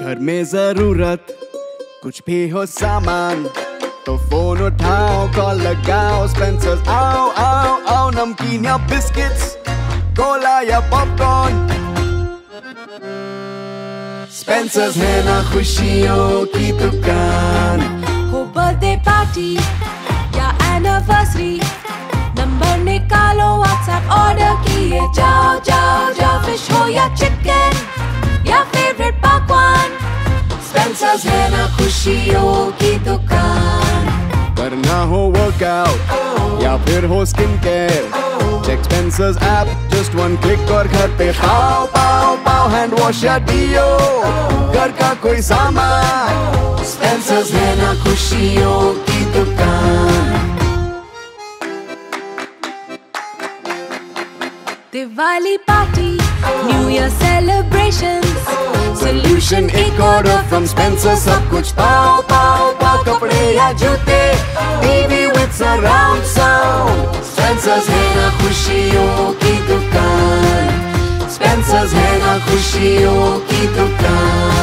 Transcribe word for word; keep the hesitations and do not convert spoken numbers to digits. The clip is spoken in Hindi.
घर में जरूरत कुछ भी हो सामान तो फोन उठाओ, कॉल लगाओ। स्पेंसर्स आओ आओ आओ, नमकीन या बिस्किट्स, कोला या पॉपकॉर्न। स्पेंसर्स है ना खुशियों की दुकान। हो बर्थडे पार्टी या एनिवर्सरी, नंबर निकालो, व्हाट्सएप ऑर्डर किए जाओ जाओ जाओ। फिश हो या चिकन या फेवरेट पकवान, स्पेंसर्स है ना खुशियों की दुकान। करना हो वर्कआउट या फिर हो skin care, check Spencer's app, just one click और घर पे पाओ पाओ पाओ। हैंड वॉश या डियो, घर का कोई सामान, स्पेंसर्स है ना खुशियों की दुकान। Diwali party, new year celebrations, solution एक ऑर्डर फ्रॉम स्पेंसर। सब कुछ पाओ पाओ पाओ, कपड़े या जूते, TV with surround sound, Spencer's है ना खुशियों की दुकान। स्पेंसर्स है ना खुशियों की दुकान।